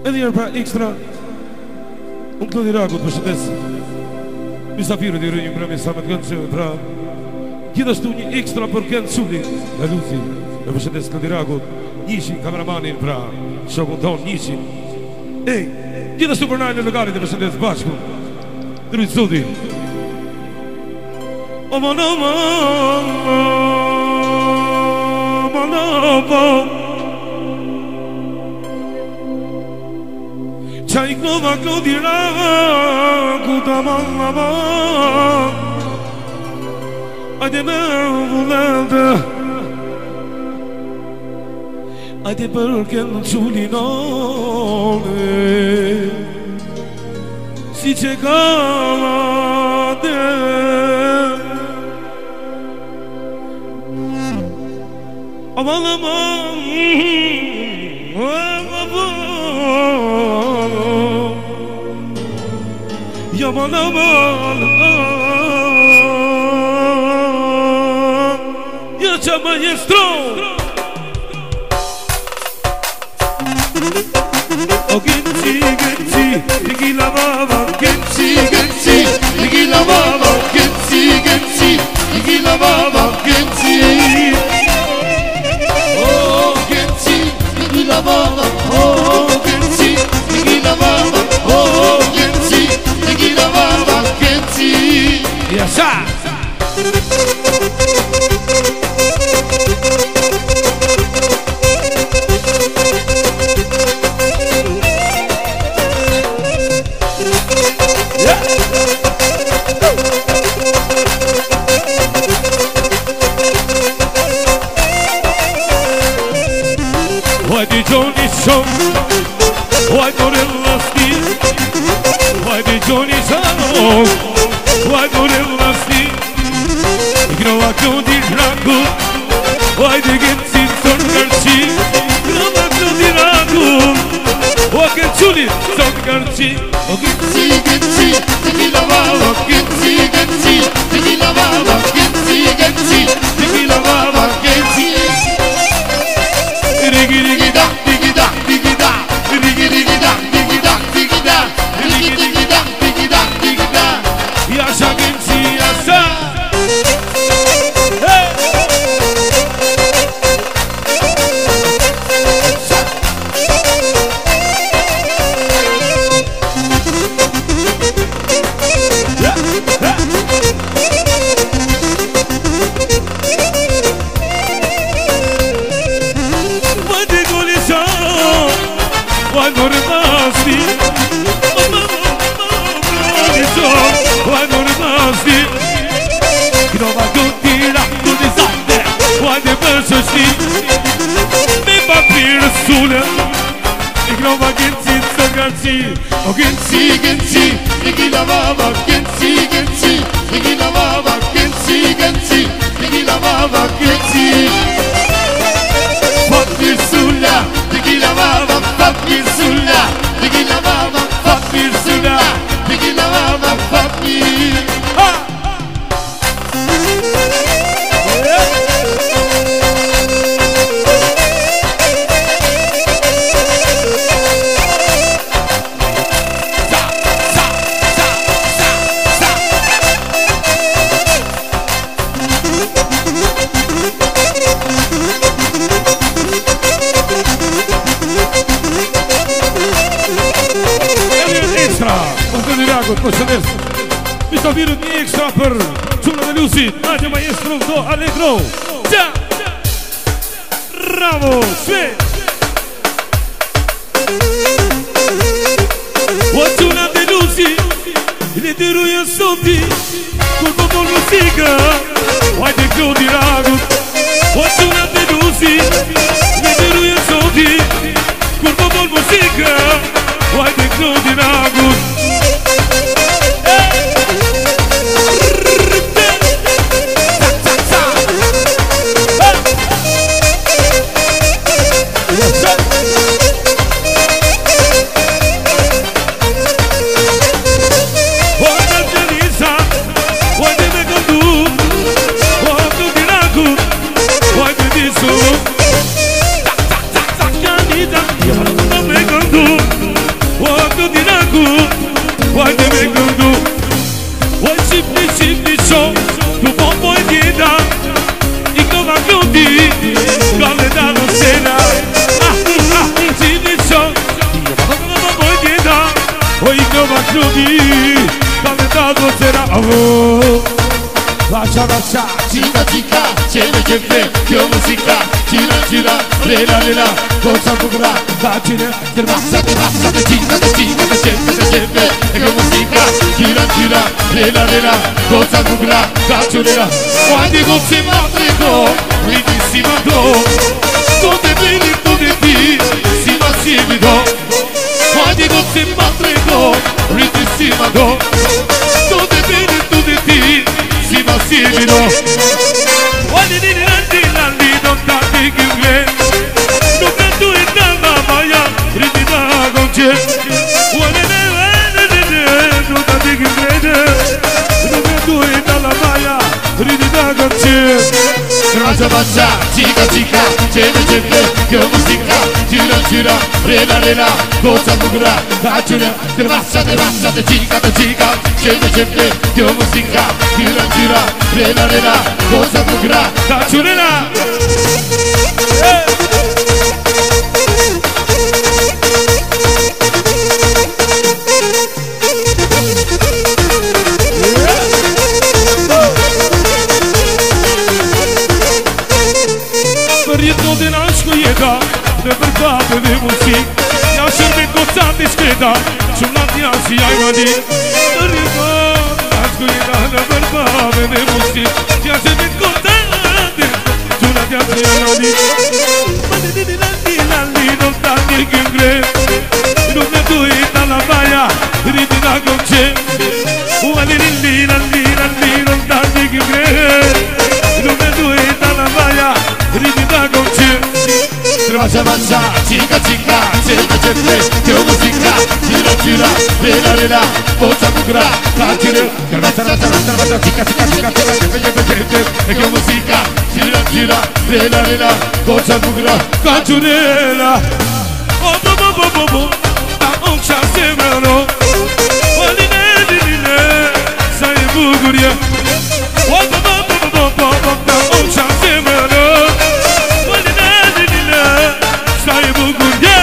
Edhe njerë pra ekstra. Unë Klodi Ragut përshëndes mysafirët i rënjë mbrëmi sa me të gënë që pra gjithashtu një ekstra për kënë Culi dhe Luzi me përshëndes Klodi Ragut Njishin kameramanin pra shokun ton Njishin gjithashtu për najnë në logarit dhe përshëndes bashku Drujtë Zudi Aman Qaj knova Klodi Ragut aman Ajde me vullende Ajde për kënë Qulinone Si që kalate Aman Yaman aman Yacha maestro O genci, genci Tequila baba Genci, genci Tequila baba Genci, genci Tequila baba Genci Oh genci Tequila baba Oh genci Tequila baba Oh genci Tequila baba Genci Yasha Why did Johnny show? Why don't it last me? Why did Johnny show? Why don't it last me? You know I don't need Ragu. Why did get seen so dirty? You know I don't need Ragu. Why get Julie so dirty? Oh, get see, tequila baba, get see, tequila baba, get see, tequila baba, get see. Rigi rigi da, digi da, digi da, rigi rigi da, digi da, digi da, rigi rigi da, digi da, digi da. Yasha genci, yasha. Hey. Why don't it last me? Why don't it last me? You know I don't need up to decide that. Why the person she? Me papir sooner. You know I can see so can see. Oh can see. Tequila baba can see. Tequila baba can see. Tequila baba can see. Papir sooner. Tequila baba, fuck me, Sula. Tequila baba, fuck me, Sula. Tequila baba, fuck me. Përshëndes Mysafirët një ekstra për Quna dhe Lusit Nadja Maestro do Allegro Qa Bravo Sve O Quna dhe Lusit Ile të ruja soti Kur po bol muzika Hajde Klodi Ragut O Quna dhe Lusit Ile të ruja soti Kur po bol muzika Hajde Klodi Ragut faccia, chica chica, cene cene, che musica, gira gira, rela rela, cosa bugra, facile, che massa, chica chica, cene cene, che musica, gira gira, rela rela, cosa bugra, facile, quando così matrico, ridissima do, dove vedi dove ti, si va subito, quando così matrico, ridissima do, dove vedi dove ti, si va subito, quando di landi non tanti che me, non canto in dalla maia, ridita con te, quando non tanti che me, non canto in dalla maia, ridita con te. Faccia faccia, chica chica, cene cene, che musica, gira gira, rela rela, cosa bugra, facile, che massa, chica chica, cene cene, che musica, gira gira, rela rela, cosa bugra, facile ne bărbat de muzic Ia șerbe coța discreta Ciuna diazi ai mădi Ribat, ascuida ne bărbat de muzic Ia șerbe coța discreta Ciuna diazi ai mădi Mădi di lalli non tanti gângre Nu ne dui da la baia Ridina con ce Uali lalli non tanti gângre Nu ne dui da la baia Ridina con ce Faccia faccia, chica chica, cene cene, che musica, gira gira, rela rela, cosa bugra, facile, che faccia chica chica, che musica, gira gira, rela rela, cosa bugra, facciurela, oh bo, da un chassemano, waline, sai buguria, oh bo, da un chassemano. Sai buguria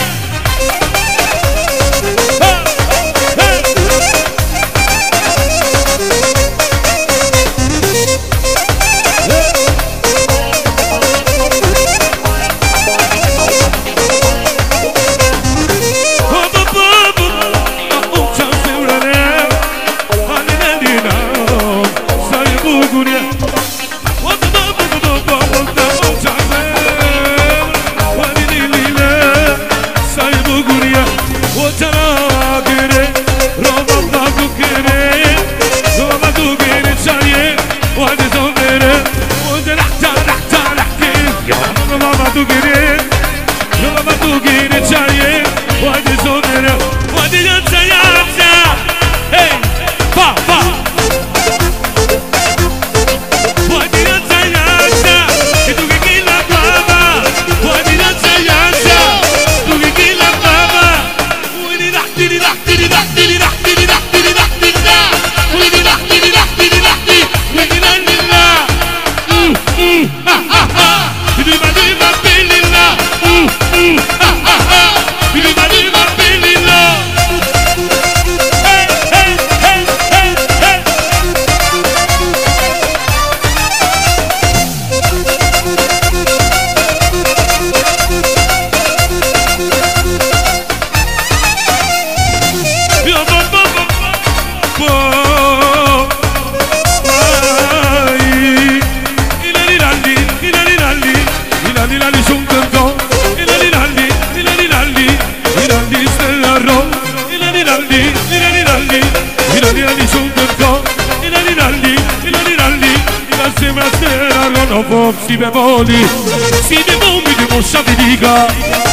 Si bevoli, si bevoli di moscia di diga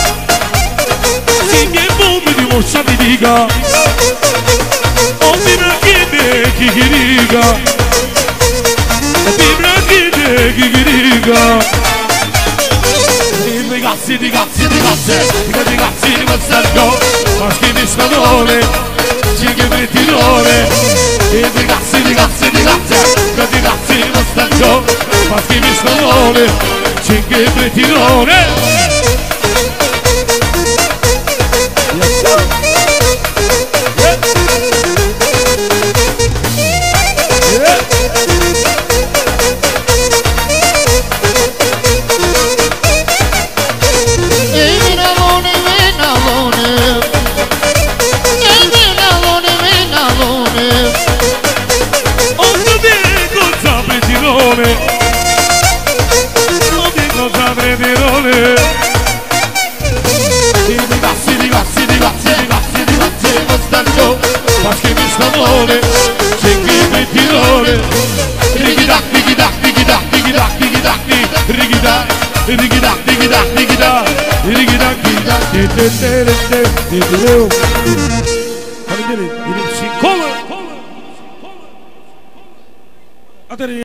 Si bevoli di moscia di diga O bibra chiede chi riga Bibra chiede chi riga I ragazzi di Mazzargo Maschi di Spadone Cighe Bettinone I ragazzi di Mazzargo Maschi di Spadone Cighe Bettinone Și colă!